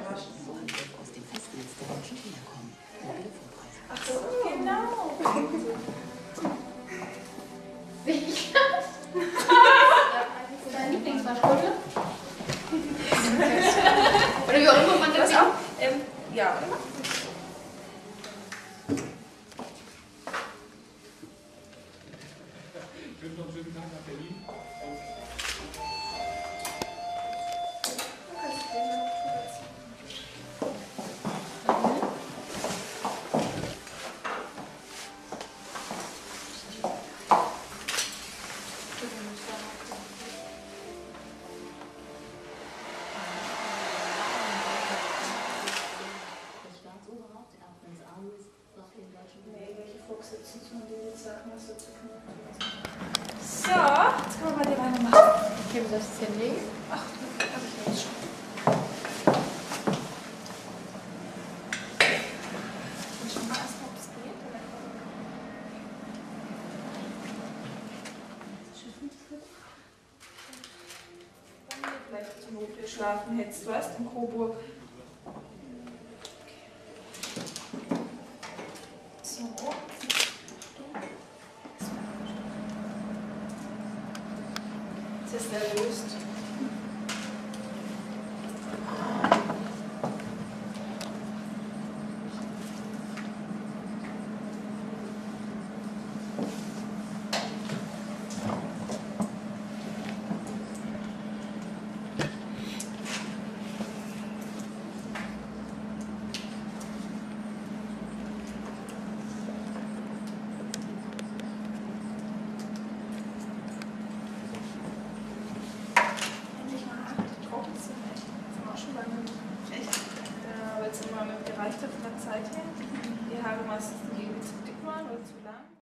überraschen. Aus dem Festnetz der Deutschen Telekom. Ach so, genau. Deine Lieblingswaschbrille? Oder wie auch immer man das auch? Ja, oder? Ich wünsche noch einen schönen Tag nach Berlin. Welche Fuchssitzen zu den Sachen hast du zu tun? So, jetzt können wir mal die Beine machen. Okay, wie soll ich das hinlegen? Ach, das habe ich jetzt schon. Und schon mal erstmal, ob es geht. Wenn du vielleicht zur Not schlafen hättest, du hast in Coburg. So. Jetzt ist er löst. Weil es immer gereicht hat von der Zeit her. Die Haare meistens irgendwie zu dick waren oder zu lang.